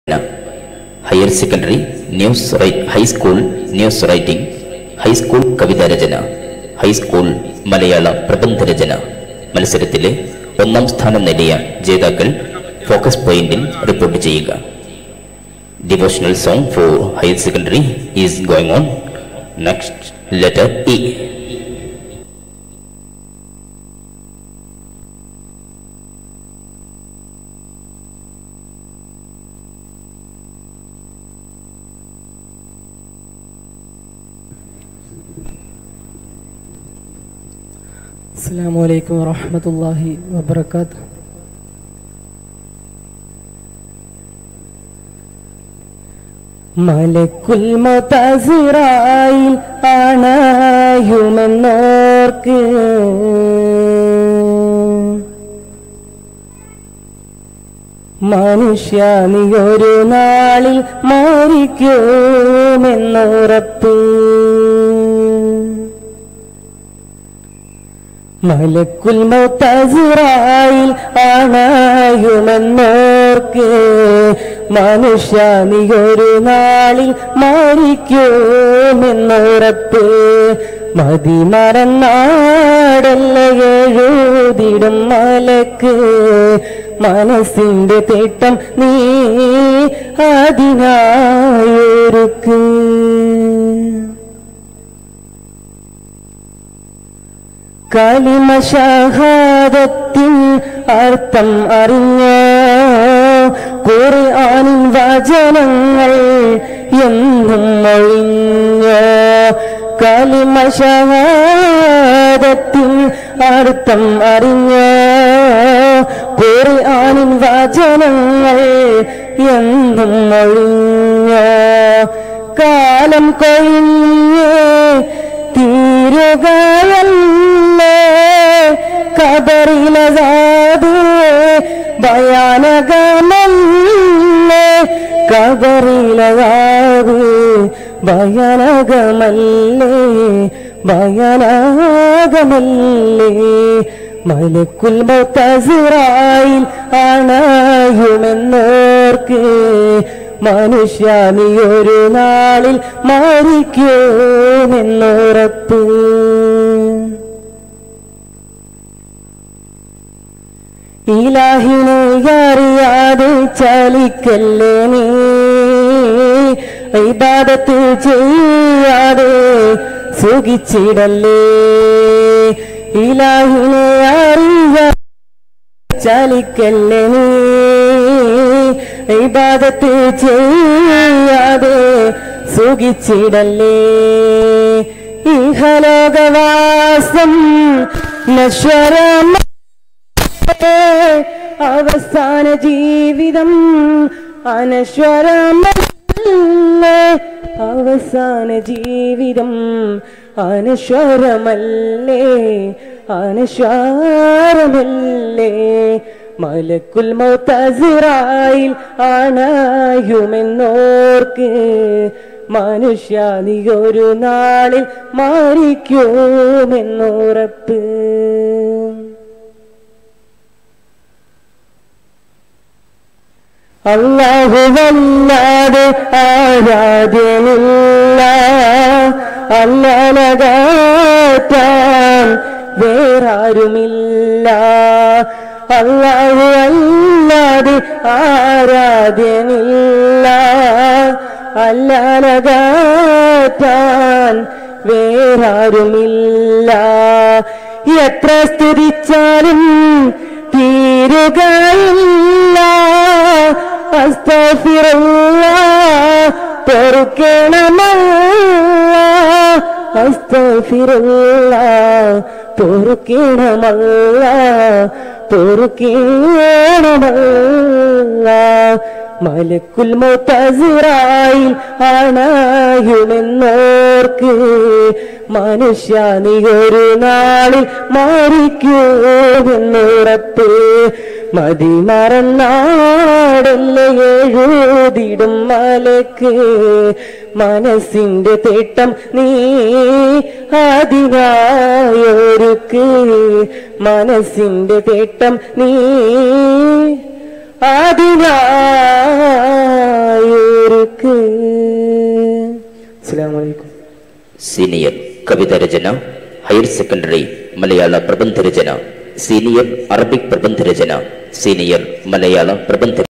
Higher secondary high school news writing, high school കവിതാരചന, high school മലയാള പ്രബന്ധരചന മത്സരത്തിലെ 1ാം സ്ഥാനം നേടിയ ജേതാക്കൾ ഫോക്കസ് പോയിന്റിൽ റിപ്പോർട്ട് ചെയ്യുക. Devotional song for higher secondary is going on. Next letter E. അസ്സലാമു അലൈക്കും വറഹ്മത്തുള്ളാഹി വബറകാതുഹു. മലക്കുൽ മൗത്ത് അസ്റായിൽ ആണായുമെന്നോർക്ക് മനുഷ്യ നീ ഒരു നാളിൽ മരിക്കുമെന്നുറപ്പ്. മലക്കുൽ മൗത്ത് അസ്റായിൽ ആണായുമെന്നോർക്ക് മനുഷ്യ നീ ഒരു നാളിൽ മരിക്കുമെന്നുറപ്പ്. മതി മറന്നാടല്ല എഴുതിടും മലക്ക് മനസ്സിന്റെ തേട്ടം നീ അതിനായൊരുക്ക്. കലിമ ഷഹാദത്തിൻ അർത്ഥം അറിഞ്ഞ ഖുർആനിൻ വചനങ്ങൾ എന്നും ഒഴിഞ്ഞ. കലിമ ഷഹാദത്തിൻ അർത്ഥം അറിഞ്ഞ ഖുർആനിൻ വചനങ്ങൾ എന്നും ഒഴിഞ്ഞ. കാലം കൊഴിഞ്ഞ് തീരുകയല്ലേ ഖബറിലസാദ് ഭയാനകമല്ലേ. ഖബറിലസാദ് ഭയാനകമല്ലേ ഭയാനകമല്ലേ. മലക്കുൽ മൗത്ത് അസ്റായിൽ ആണായുമെന്നോർക്ക് മനുഷ്യ നീ ഒരു നാളിൽ മരിക്കുമെന്നുറപ്പ്. ഇലാഹിനെ അറിയാതെ ചലിക്കല്ലേ നീ, ഇബാദത്ത് ചെയ്യാതെ സുഖിച്ചിടല്ലേ. ഇലാഹിനെ അറിയാതെ ചലിക്കല്ലേ നീ, ഇബാദത്ത് ചെയ്യാതെ സുഖിച്ചിടല്ലേ. ഇഹലോകവാസം നശ്വരമ അവസാന ജീവിതം അനശ്വരമല്ലേ. അവസാന ജീവിതം അനശ്വരമല്ലേ അനശ്വരമല്ലേ. മലക്കുൽ മൗത്ത് അസ്റായിൽ ആണായുമെന്നോർക്ക് മനുഷ്യ നീ ഒരു നാളിൽ മരിക്കുമെന്നുറപ്പ്. അല്ലാഹുവല്ലാതെ ആരാധ്യനില്ല, അല്ലാഹുവല്ലാതെ വേറാരുമില്ല. അല്ലാഹു അല്ലാതെ ആരാധ്യനില്ല, അല്ലാഹുവല്ലാതെ വേറാരുമില്ല. എത്ര സ്തുതിച്ചാലും തീരുകയില്ല. അസ്തഗ്ഫിറുല്ലാഹ് പൊറുക്കണമല്ലാഹ്, അസ്തഗ്ഫിറുല്ലാഹ് പൊറുക്കണമല്ലാഹ് പൊറുക്കണമല്ലാഹ്. മലക്കുൽ മൗത്ത് അസ്റായിൽ ആണായുമെന്നോർക്ക് മനുഷ്യ നീ ഒരു നാളിൽ മരിക്കുമെന്നുറപ്പ്. മതി മറന്നാടല്ല എഴുതിടും മലക്ക് മനസ്സിന്റെ തേട്ടം നീ അതിനായൊരുക്ക്. മനസ്സിന്റെ തേട്ടം നീ അതിനായൊരുക്ക്. അസ്സലാമു അലൈക്കും. സീനിയർ കവിത രചന, ഹയർ സെക്കൻഡറി മലയാള പ്രബന്ധ രചന, സീനിയർ അറബിക് പ്രബന്ധ രചന, സീനിയർ മലയാള പ്രബന്ധ